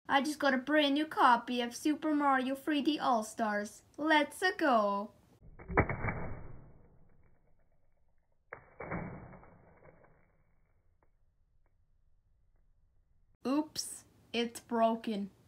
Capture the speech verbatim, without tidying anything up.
I just got a brand new copy of Super Mario three D All-Stars. Let's go! Oops, it's broken.